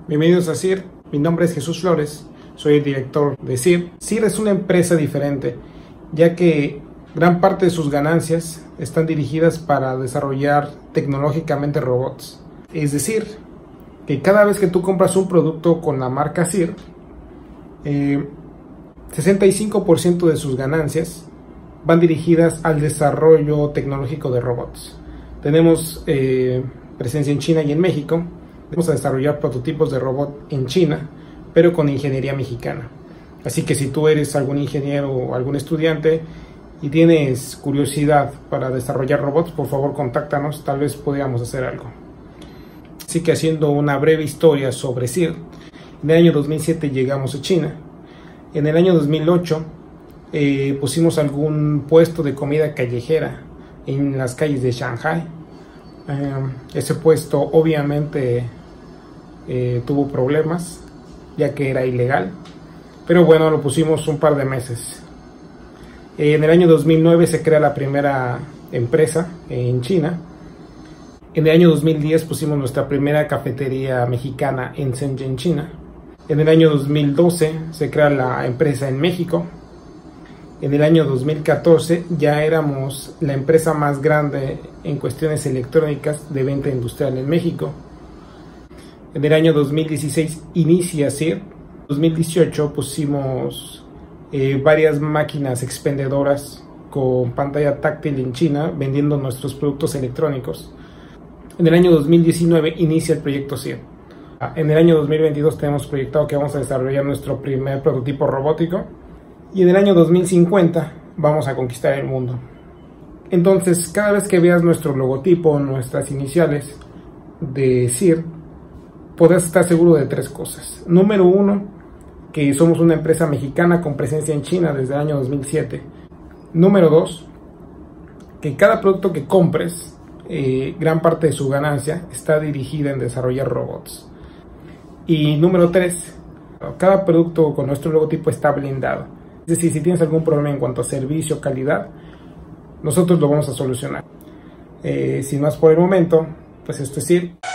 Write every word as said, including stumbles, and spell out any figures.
Bienvenidos a C I R, mi nombre es Jesús Flores, soy el director de C I R. C I R es una empresa diferente, ya que gran parte de sus ganancias están dirigidas para desarrollar tecnológicamente robots. Es decir, que cada vez que tú compras un producto con la marca C I R, eh, sesenta y cinco por ciento de sus ganancias van dirigidas al desarrollo tecnológico de robots. Tenemos eh, presencia en China y en México. Vamos a desarrollar prototipos de robot en China, pero con ingeniería mexicana. Así que si tú eres algún ingeniero o algún estudiante y tienes curiosidad para desarrollar robots, por favor contáctanos, tal vez podríamos hacer algo. Así que haciendo una breve historia sobre C I R, en el año dos mil siete llegamos a China. En el año dos mil ocho eh, pusimos algún puesto de comida callejera en las calles de Shanghai. Eh, ese puesto obviamente eh, tuvo problemas, ya que era ilegal, pero bueno, lo pusimos un par de meses. Eh, en el año dos mil nueve se crea la primera empresa en China. En el año dos mil diez pusimos nuestra primera cafetería mexicana en Shenzhen, China. En el año dos mil doce se crea la empresa en México. En el año dos mil catorce ya éramos la empresa más grande en cuestiones electrónicas de venta industrial en México. En el año dos mil dieciséis inicia C I R. En dos mil dieciocho pusimos eh, varias máquinas expendedoras con pantalla táctil en China vendiendo nuestros productos electrónicos. En el año dos mil diecinueve inicia el proyecto C I R. En el año dos mil veintidós tenemos proyectado que vamos a desarrollar nuestro primer prototipo robótico. Y en el año dos mil cincuenta vamos a conquistar el mundo. Entonces, cada vez que veas nuestro logotipo, nuestras iniciales de C I R, podrás estar seguro de tres cosas. Número uno, que somos una empresa mexicana con presencia en China desde el año dos mil siete. Número dos, que cada producto que compres, eh, gran parte de su ganancia está dirigida en desarrollar robots. Y número tres, cada producto con nuestro logotipo está blindado. Es decir, si tienes algún problema en cuanto a servicio o calidad, nosotros lo vamos a solucionar. Eh, sin más por el momento, pues esto es C I R.